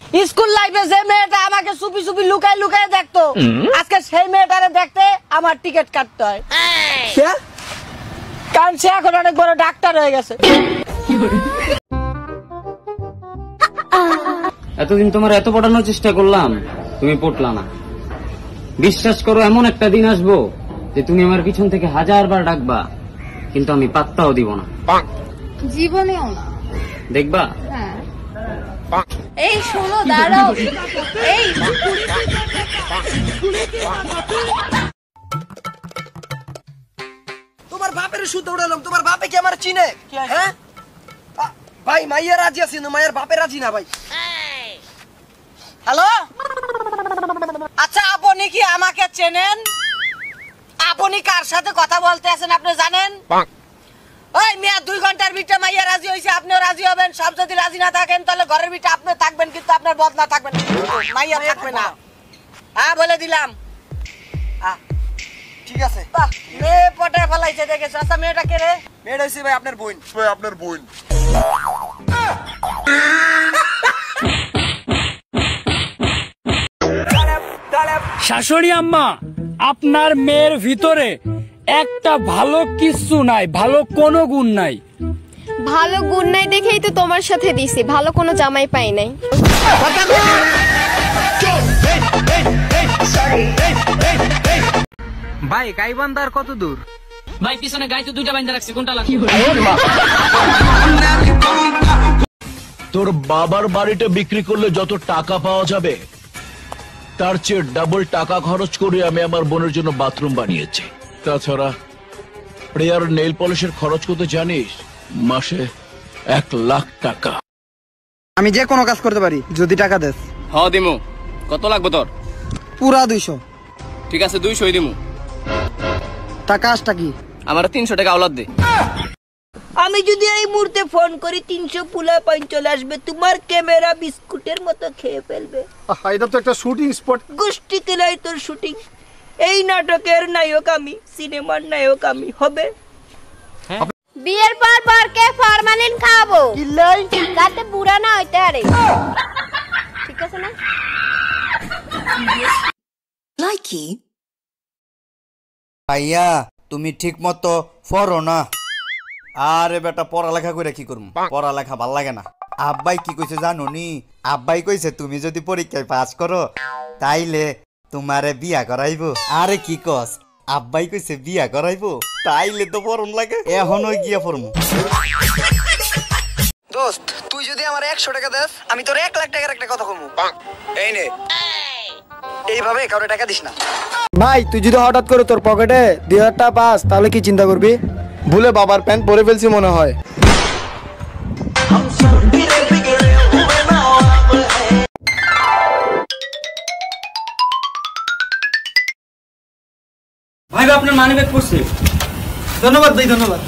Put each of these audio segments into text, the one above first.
School লাইফে যে মেয়েটা আমাকে চুপি চুপি লুকায় লুকায় দেখতো, আজকে সেই মেয়েটারে দেখতে আমার টিকিট কাটতে হয়। কারণ সে এখন অনেক বড় ডাক্তার হয়ে গেছে। এতদিন তোমার এত পড়ানোর চেষ্টা করলাম, তুমি পড়লা না। বিশ্বাস করো, এমন একটা দিন আসবো যে তুমি আমার পিছন থেকে 1000 বার ডাকবা, কিন্তু আমি পাত্তাও দিব না। জীবনেও না। দেখবা? হ্যাঁ। এই শোনো, দাঁড়াও। এই তোমার বাপের সুতো উড়ালাম, তোমার বাপে কি আমার চিনে? হ্যাঁ ভাই, মাইয়া রাজি আছে না, মায়ের বাপে রাজি না ভাই। হ্যালো, আচ্ছা আপনি কি আমাকে চেনেন? আপনি কার সাথে কথা বলতে আছেন আপনি জানেন? ওই মিয়া 2 ঘন্টার ভিতরে মাইয়া রাজি হইছে, আপনিও রাজি হবেন। সব যদি রাজি না থাকেন তাহলে ঘরের ভিতরে আপনি থাকবেন, কিন্তু আপনার বদনা থাকবেন, মাইয়া থাকবে না। হ্যাঁ বলে দিলাম। ঠিক আছে। মেয়ে পটে ফেলাইছে দেখেছো। আচ্ছা মেয়েটা কে রে? মেয়েটা হইছে ভাই আপনার বোন। আপনার বোন। শাশুড়ি আম্মা, আপনার মেয়ের ভিতরে একটা ভালো কিছু নাই, ভালো কোনো গুণ নাই। ভালো গুণ নাই দেখেই তো তোমার সাথে দিছি, ভালো কোনো জামাই পাই নাই। ভাই গাইবান্ধার কত দূর? ভাই পিছনে গাই তো 2টা বাইন্দা রাখছি, কোনটা লাগবে? তোর বাবার বাড়িটা বিক্রি করলে যত টাকা পাওয়া যাবে তার চেয়ে ডাবল টাকা খরচ করে আমি আমার বোনের জন্য বাথরুম বানিয়েছি। তাছাড়া প্রেয়ার নেইল পলিশের খরচ করতে জানিস? মাসে 1 লাখ টাকা। আমি যে কোনো কাজ করতে পারি যদি টাকা দেস। হ্যাঁ দিমু। কত লাগবে তোর? পুরা 200। ঠিক আছে 200 দিমু। টাকা আসটা কি? আমার 300 টাকা আওলাদ দে। আমি যদি এই মুহূর্তে ফোন করি 300 পুলা পয়েন্ট চলে আসবে, তোমার ক্যামেরা বিস্কুটের মতো খেয়ে ফেলবে। এটা তো একটা শুটিং স্পট। গোষ্ঠী তেলাই তোর শুটিং। এই নাটকের নায়ক আমি, সিনেমার নায়ক আমি। হবে বিয়ের পর কে ফরমালিন খাওয়াবো? কিল্লাই যাতে বুড়া না হইতে পারে। ঠিক আছে না? লাইকি ভাইয়া তুমি ঠিক মতো পড়ো না। আরে বেটা পড়ালেখা করে কি করবো? পড়ালেখা ভাল লাগে না। আব্বাই কি কইছে জানো নি? আব্বাই কইছে তুমি যদি পরীক্ষায় পাস করো তাইলে তোমারে বিয়া করাইবো। আরে কি কস? আব্বাই কইছে বিয়া করাইবো, তাইলে তো পড়ন লাগে। এখনো গিয়া পড়মু। দোস্ত তুই যদি আমার 100 টাকা দেস, আমি তোর 1 লাখ টাকার একটা কথা কমু। এই নে, এইভাবে কাউরে টাকা দিস না ভাই। তুই যদি হঠাৎ করে তোর পকেটে 2000 টাকা পাস তাহলে কি চিন্তা করবি? ভুলে বাবার প্যান্ট পরে ফেলছি মনে হয়। ভাই আপনার মানি ব্যাগ পড়ছে। ধন্যবাদ ভাই, ধন্যবাদ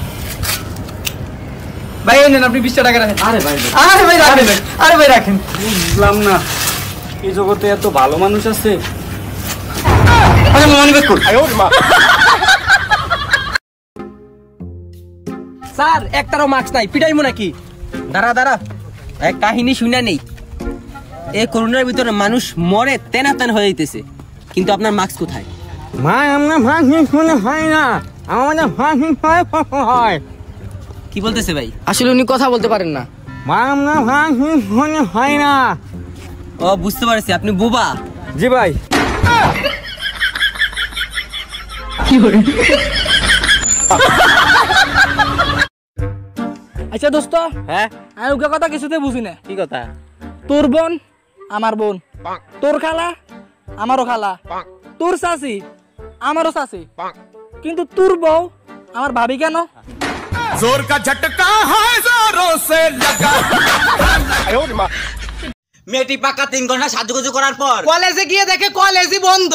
ভাই। এই নেন আপনি 20 টাকা রাখেন। আরে ভাই, আরে ভাই রাখেন, আরে ভাই রাখেন। বুঝলাম না এই জগতে এত ভালো মানুষ আছে। মানি ব্যাগ কর। স্যার একটারও মার্কস নাই, পিটাইমু নাকি? দাঁড়া দাঁড়া, এক কাহিনী শুনে নেই। এই করোনার ভিতরে মানুষ মরে তেনা তেন হয়ে যেতেছে, কিন্তু আপনার মার্কস কোথায়? ভাই আমার মার্কস মনে হয় না, আমাদের মার্কস হয়। কি বলতেছে ভাই? আসলে উনি কথা বলতে পারেন না। আমার মার্কস মনে হয় না। ও বুঝতে পারছি, আপনি বোবা। জি ভাই। আচ্ছা দোস্ত, হ্যাঁ আমি ওকে কথা কিছুতে বুঝি না। কি কথা? তোর বোন আমার বোন, তোর খালা আমারও খালা, তোর চাচি আমারও চাচি, কিন্তু তোর বউ আমার ভাবি কেন? জোর কা ঝটকা হয় জোরোं से लगा। মেয়েটি পাকা 3 ঘন্টা সাজুগুজু করার পর কলেজে গিয়ে দেখে কলেজই বন্ধ।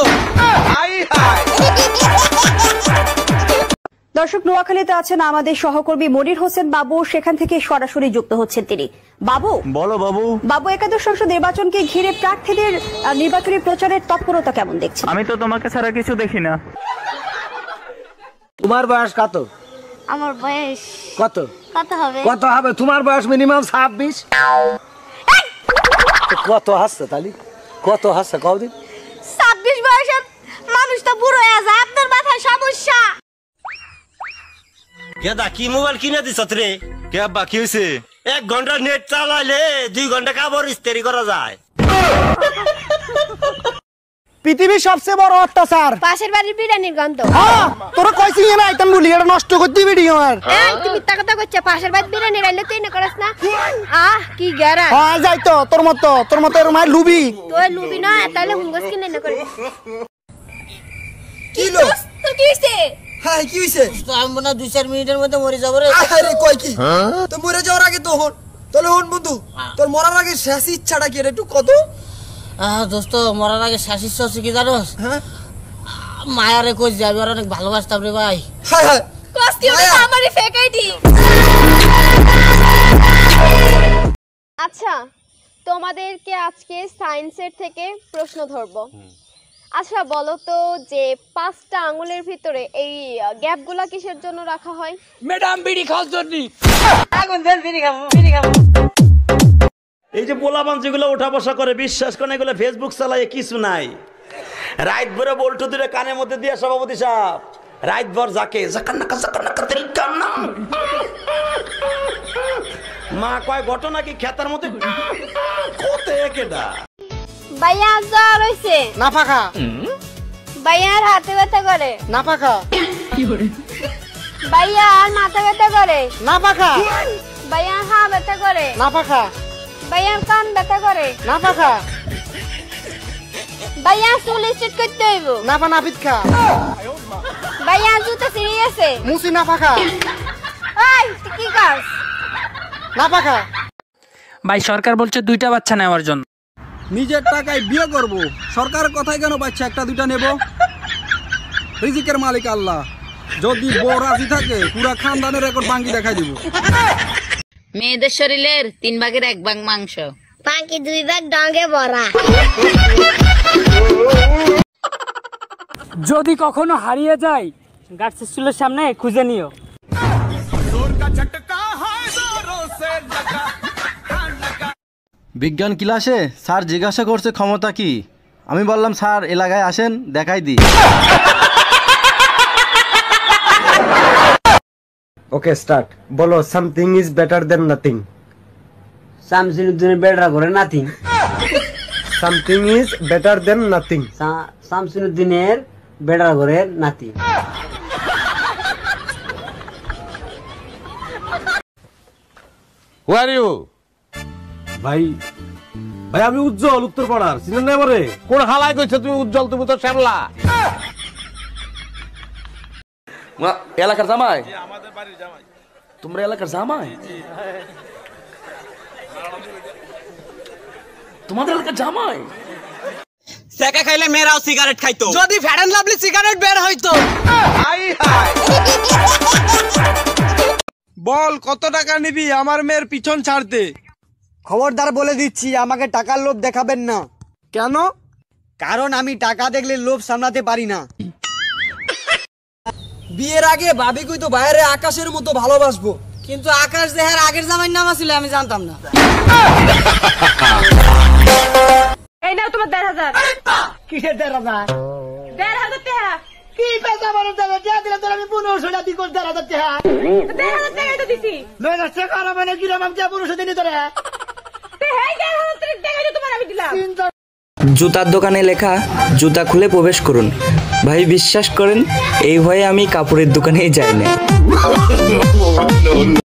দর্শক, নোয়াখালীতে আছেন আমাদের সহকর্মী মনির হোসেন বাবু, সেখান থেকে সরাসরি যুক্ত হচ্ছেন তিনি। বাবু বলো বাবু। বাবু, একাদশ সংসদ নির্বাচনকে ঘিরে প্রার্থীদের নির্বাচনী প্রচারের তৎপরতা কেমন দেখছেন? আমি তো তোমাকে ছাড়া কিছু দেখি না। তোমার বয়স কত? আমার বয়স কত? কত হবে? কত হবে? তোমার বয়স মিনিমাম 26। কত হাসছে তালি, কত হাসছে কদিন। 26 বয়সের মানুষ তো বুড়ো হয়ে যায়, আপনার মাথায় সমস্যা। গেদা কি মোবাইল কিনে দিছ রে? কে আব্বা কি হয়েছে? 1 ঘন্টা নেট চালাইলে 2 ঘন্টা কাপড় ইস্ত্রি করা যায়। পৃথিবীর সবচেয়ে বড় অত্যাচার পাশের বাড়ির বিরিয়ানির গন্ধ। হ্যাঁ তোরা কইছিস না আইতাম বলি, এটা নষ্ট করতে ভিডিও আর। এই তুমি মিথ্যা কথা কইছ, পাশের বাড়ির বিরিয়ানি রাইলে তুই না করছ না? কি গ্যারা। হ্যাঁ যাই তো তোর মতো এর মাই লুবি। তুই লুবি না, তাহলে হুঙ্গস কিনে না করে। কি লো তোর কি হইছে? হ্যাঁ কি হইছে? আমি না 2-4 মিনিটের মধ্যে মরে যাবো রে। আরে কই কি তো মরে যাওয়ার আগে তো হন, তাহলে হন বন্ধু তোর মরার আগে শেষ ইচ্ছাটা কি রে একটু কত? দোস্ত মরার আগে শেষ ইচ্ছা হচ্ছে কি জানোস? হ্যাঁ মায়ারে কই যাবি, আর অনেক ভালোবাসতাম রে ভাই। হায় হায় কষ্টি ওটা আমারই ফেক আইডি। আচ্ছা তোমাদেরকে আজকে সায়েন্সের থেকে প্রশ্ন ধরবো। আচ্ছা বলো তো যে 5টা আঙ্গুলের ভিতরে এই গ্যাপগুলা কিসের জন্য রাখা হয়? ম্যাডাম বিড়ি খাওয়ার জন্য। আগুন দেন, বিড়ি খাবো। এই যে পোলাপান যেগুলো উঠা বসা করে, বিশ্বাস করে এগুলো ফেসবুক চালায় কিছু নাই। রাত ভরে বল্টু দূরে কানের মধ্যে দিয়ে সভাপতি সাহেব রাত ভর যাকে মা কয় ঘটনা কি খেতার মধ্যে ভাইয়া জ্বর হইছে। না ফাঁকা। ভাইয়ার হাতে ব্যথা করে। না ফাঁকা। ভাইয়ার মাথা ব্যথা করে। না ফাঁকা। ভাইয়ার হাত ব্যথা করে। না ফাঁকা। ভাইয়ার কান ব্যথা করে। না ফাঁকা। ভাইয়ার চুল স্ট্রেট করতে হইব। না পা নাপিত খা। ভাইয়ার জুতা ছিঁড়ে গেছে। মুসি না ফাঁকা। এই তুই কি করছ? না ফাঁকা। ভাই সরকার বলছে 2টা বাচ্চা নেওয়ার জন্য। নিজের টাকায় বিয়ে করব, সরকারের কথাই কেন বাচ্চা 1-2টা নেব? রিজিকের মালিক আল্লাহ, যদি বউ রাজি থাকে পুরা খানদানের রেকর্ড ভাঙি দেখাই দিব। মেয়েদের শরীরের 3 ভাগের 1 ভাগ মাংস, বাকি 2 ভাগ ডাঙ্গে ভরা। যদি কখনো হারিয়ে যায় গাছের চুলের সামনে খুঁজে নিও। বিজ্ঞান ক্লাসে স্যার জিজ্ঞাসা করছে ক্ষমতা কি, আমি বললাম স্যার এলাকায় আসেন দেখাই দিই। Okay start. বলো something is better than nothing. শামসুদ্দিনের বেড়া করে nothing. Something is better than nothing. শামসুদ্দিনের বেড়া করে নাতি। Who are you? ভাই আমি উজ্জ্বল, উত্তরপাড়ার, চিনেন না আমারে? কোন হালায় কইছে তুমি উজ্জ্বল? তুমি তো শ্যামলা। এলাকার জামাই? তোমরা এলাকার জামাই? তোমাদের এলাকার জামাই? সেকা খাইলে মেয়েরাও সিগারেট খাইতো, যদি ফ্যাট এন্ড লাভলি সিগারেট বের হইতো। বল কত টাকা নিবি আমার মেয়ের পিছন ছাড়তে? খবরদার বলে দিচ্ছি আমাকে টাকার লোভ দেখাবেন না। কেন? কারণ আমি টাকা দেখলে লোভ সামলাতে পারি না। বিয়ের আগে ভাবি কইতো বাইরে আকাশের মতো ভালোবাসবো, কিন্তু আকাশ দেহার আগের জামাইয়ের নাম ছিল আমি জানতাম না। এই নাও তোমার 1,500। কিসের 1,500? 1,500 টাকা। কি পেশা বলো টাকা দিলে তোর আমি 1500 টাকা দিই, 1,500 টাকা। 1,500 টাকাই তো দিছি। 9,000 টাকা আর মানে কি রকম 1500 দিনি তোরে? তে হেই 1,500 টাকাই তো তোমার আমি দিলাম। জুতার দোকানে লেখা জুতা খুলে প্রবেশ করুন। ভাই বিশ্বাস করেন এই ভয়ে আমি কাপড়ের দোকানেই যাই না।